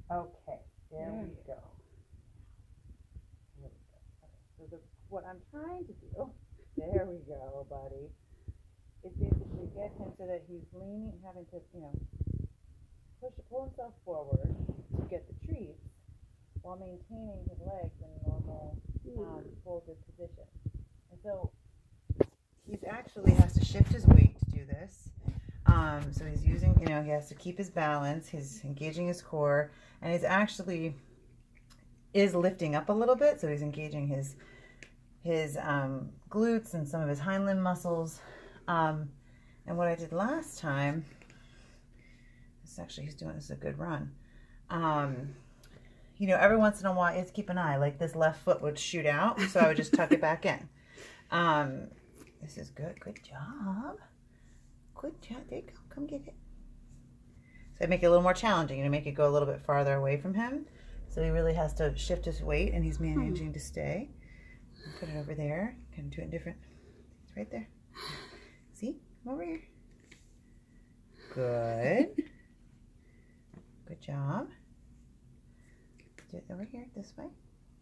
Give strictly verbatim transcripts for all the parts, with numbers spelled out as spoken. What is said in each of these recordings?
Okay, there we go. There we go. Okay, so the, what I'm trying to do, there we go, buddy, is basically get him so that he's leaning, having to, you know, push, pull himself forward to get the treats while maintaining his legs in a normal um, folded position. And so he's actually has to shift his weight to do this. Um, so he's using, you know, he has to keep his balance, he's engaging his core, and he's actually is lifting up a little bit, so he's engaging his his um, glutes and some of his hind limb muscles. Um, and what I did last time, this actually, he's doing this is a good run. Um, you know, every once in a while, you have to keep an eye, like this left foot would shoot out, so I would just tuck it back in. Um, this is good, good job. Good job, there you go, come get it. So I make it a little more challenging, you know, make it go a little bit farther away from him. So he really has to shift his weight, and he's managing to stay. Put it over there. Kind of do it different. It's right there. See? Come over here. Good. Good job. Do it over here, this way.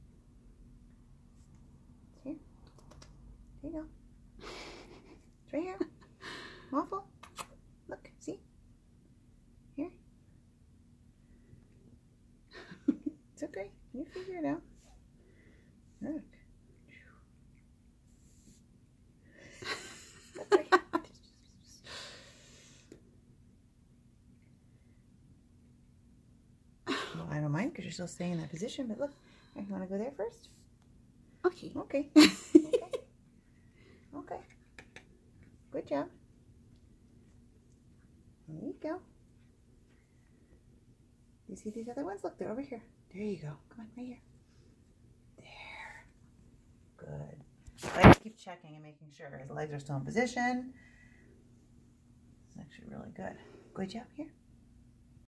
It's here. There you go. It's right here. Waffle. Look, see? Here. It's okay. You figure it out. Look. Well, I don't mind because you're still staying in that position, but look, you want to go there first? Okay. Okay. Okay. Okay. Good job. There you go. You see these other ones? Look, they're over here. There you go. Come on, right here. There. Good. I like to keep checking and making sure his legs are still in position. It's actually really good. Good job here.